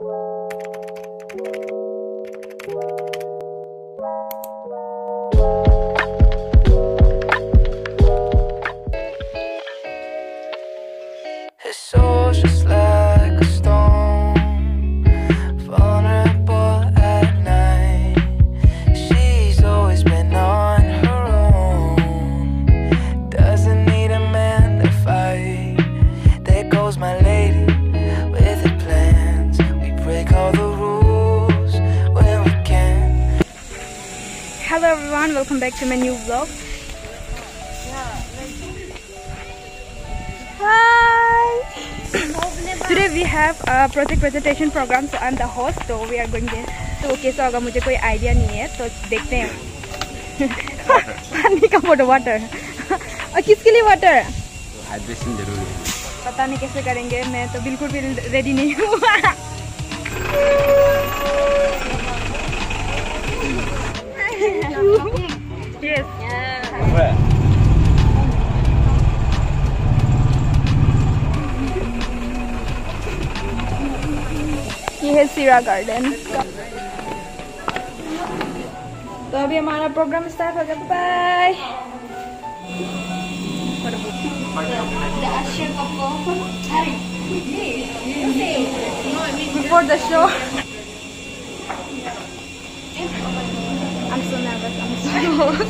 His soul's just like a stone, vulnerable at night. She's always been on her own, doesn't need a man to fight. There goes my lady with her plans. We break all the rules when we can. Hello everyone, welcome back to my new vlog. Hi! Today we have a project presentation program, so I'm the host, so we are going there. तो okay so अगर मुझे कोई idea नहीं है तो देखते हैं. पानी का फोटो वाटर. और किसके लिए वाटर? हाइड्रेशन जरूरी है. पता नहीं कैसे करेंगे, मैं तो बिल्कुल भी रेडी नहीं हूँ. Yes. ये है सीरा गार्डन. तो अभी हमारा प्रोग्राम स्टार्ट हो गया. Bye. Before the show, I'm so nervous. I'm so nervous.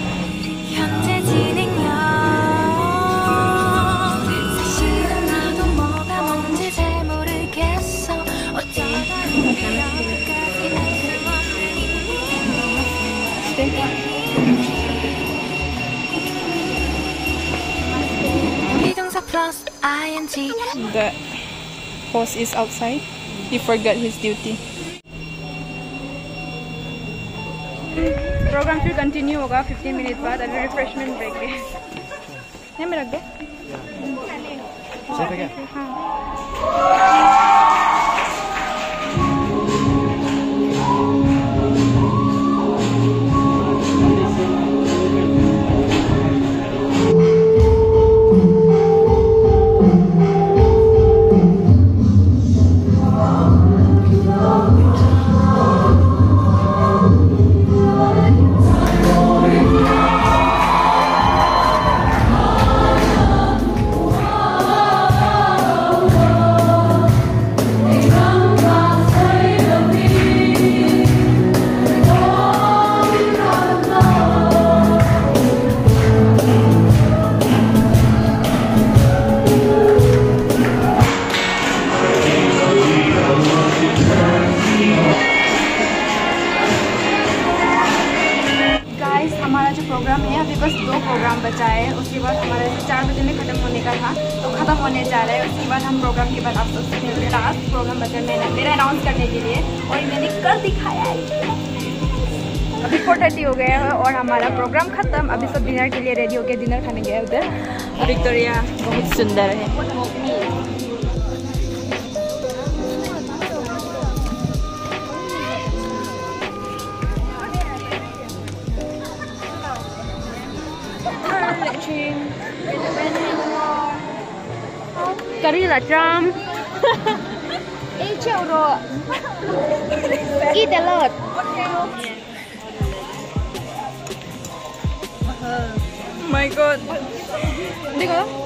The host is outside. He forgot his duty. Program फिर continue होगा 15 minutes बाद. अभी refreshment break है. यहाँ में रख दे. सही है क्या? हाँ. हमारा जो प्रोग्राम है अभी बस 2 प्रोग्राम बचा है. उसके बाद हमारा 4 बजे में ख़त्म होने का था, तो ख़त्म होने जा रहा है. उसके बाद हम प्रोग्राम के बाद आप सोचते हैं लास्ट प्रोग्राम बचा मेरा अनाउंस करने के लिए, और मैंने कर दिखाया है. अभी 4:30 हो गया है और हमारा प्रोग्राम ख़त्म. अभी सब डिनर के लिए रेडी हो गया. डिनर खाने गया उधर. विक्टोरिया बहुत सुंदर है. Curry là trăm. Ý chịu rồi. Ít là lợt. Oh my god. Đi có.